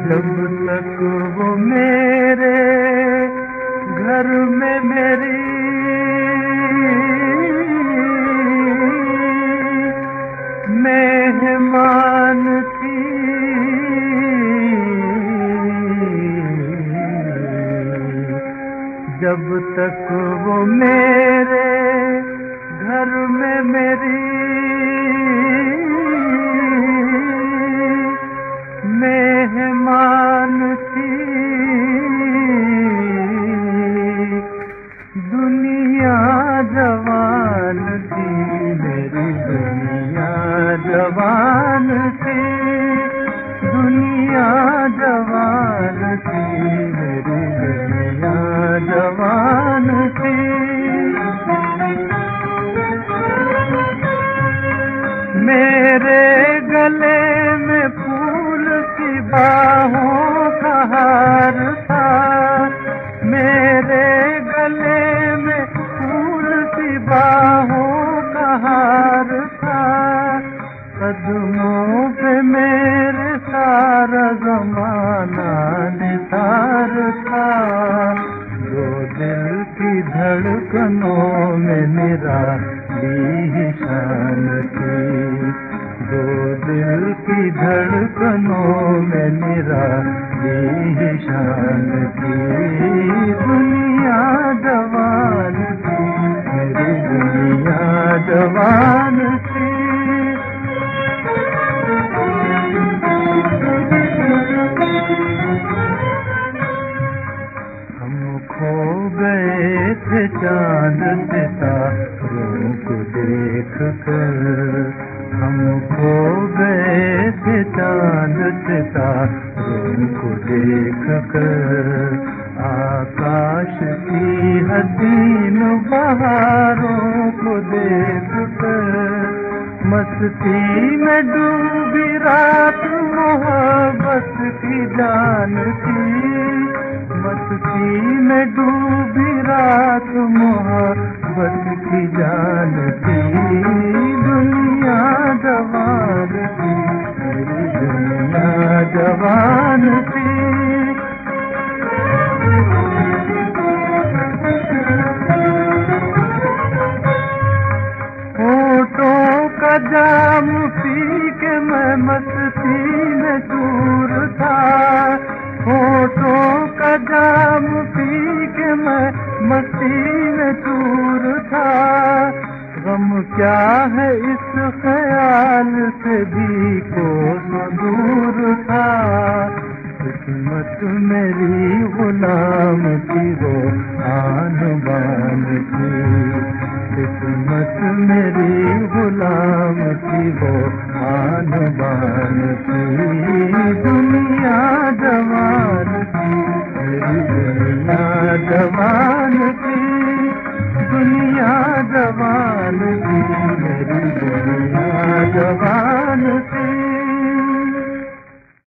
जब तक वो मेरे घर में मेरी मेहमान थी, जब तक वो मेरे घर में मेरी मेहमान थी, दुनिया जवान थी, मेरी दुनिया जवान थी, दुनिया जवान थी, मेरी दुनिया जवान थी। मेरे गले में फूल की बाहों का हार था, मेरे गले में फूल की बाहों का हार था, कदमों पे मेरे सारा जमाना निसार था, दो दिल की धड़कनों में निराली शान थी, दो दिल की धड़कनों में निराली शान थी, दुनिया जवान थी, मेरी दुनिया जवान थी। हम खो गए थे चांद सितारों को देख कर, हम खो गए थे चांद सितारों को देख कर, आकाश की हसीन बहारों को देख कर, मस्ती में डूबी रात मोहब्बत की जान थी, मस्ती में डूबी रात मोहब्बत की जान थी, दुनिया जवान थी, मेरी दुनिया जवान थी। होठों का जाम पी के मैं मस्ती में चूर था, होठों का जाम पी के मैं मस्ती में चूर था, गम क्या है इस ख्याल से भी कोसों दूर था, किस्मत मेरी गुलाम थी वो आन बान थी, किस्मत मेरी गुलाम थी वो आन बान थी, दुनिया जवान थी, मेरी दुनिया जवान थी, दुनिया जवान थी।